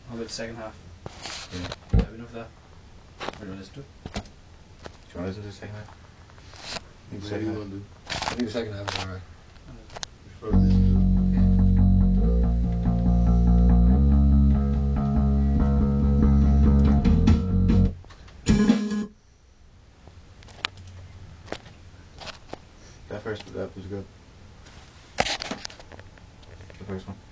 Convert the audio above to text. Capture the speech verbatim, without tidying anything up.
How about the second half? Yeah. Yeah, we know for that. We're going to listen to it. Do you want to listen to the second half? I think the What do second you half. want to do? I think the second half is alright. We should probably listen to That first, that was good. The first one.